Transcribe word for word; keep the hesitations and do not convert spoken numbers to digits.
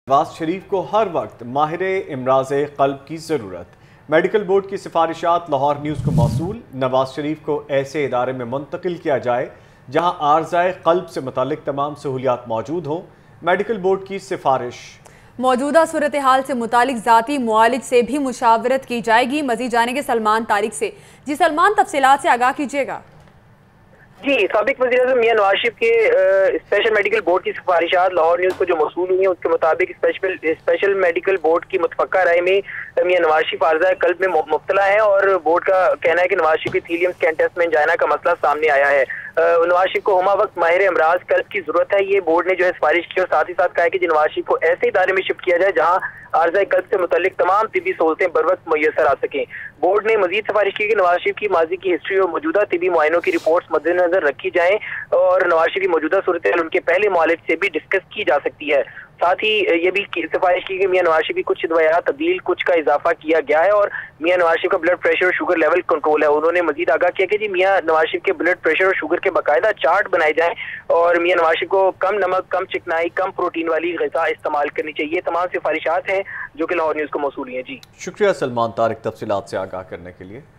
नवाज शरीफ को हर वक्त माहिर इमराज क़ल्ब की ज़रूरत। मेडिकल बोर्ड की सिफारिशात लाहौर न्यूज़ को मौसूल। नवाज शरीफ को ऐसे इदारे में मुंतकिल किया जाए जहां आर्ज़ाए क़ल्ब से मुतालिक तमाम सहूलियात मौजूद हों। मेडिकल बोर्ड की सिफारिश। मौजूदा सूरत हाल से मुतालिक ज़ाती मुआलिज से भी मुशावरत की जाएगी। मज़ीद जानेंगे सलमान तारिक से। जी सलमान, तफसीलात से आगाह कीजिएगा। जी, साबिक वज़ीर-ए-आज़म मियां नवाज शरीफ के स्पेशल मेडिकल बोर्ड की सिफारिशात लाहौर न्यूज़ को जो मौसूल हुई है, उसके मुताबिक स्पेशल स्पेशल मेडिकल बोर्ड की मुतफ़क्का राय में मियां नवाज शरीफ आर्ज़ाए क़ल्ब में मुब्तला है और बोर्ड का कहना है कि नवाज शरीफ की थीलियम स्कैन में जाना का मसला सामने आया है। नवाज शरीफ को हुमा वक्त माहिर इमराज क़ल्ब की जरूरत है। ये बोर्ड ने जो है सिफारिश की और साथ ही साथ कहा है कि नवाज शरीफ को ऐसे इदारे में शिफ्ट किया जाए जहाँ आर्ज़ाए क़ल्ब से मुतालिक तमाम तिबी सहूलतें बर वक्त मुयसर आ सकें। बोर्ड ने मजीद सिफारिश की कि नवाज शरीफ की माजी की हिस्ट्री और मौजूदा तिबी मुआयनों की रिपोर्ट्स मद्देनजर रखी जाएं और नवाज शरीफ की मौजूदा सूरत हाल उनके पहले मुआलिज से भी डिस्कस की जा सकती है। साथ ही ये भी सिफारिश की कि मियां नवाज शरीफ की कुछ दवायात तब्दील कुछ का इजाफा किया गया है और मियां नवाज शरीफ का ब्लड प्रेशर और शुगर लेवल कंट्रोल है। उन्होंने मजीद आगाह किया कि जी मियां नवाज शरीफ के ब्लड प्रेशर और शुगर के बाकायदा चार्ट बनाए जाएं और मियां नवाज शरीफ को कम नमक, कम चिकनाई, कम प्रोटीन वाली ग़िज़ा इस्तेमाल करनी चाहिए। तमाम सिफारिशात हैं जो कि लाहौर न्यूज़ को मौसूल हैं। जी शुक्रिया सलमान तारिक, तफसीलात से आगाह करने के लिए।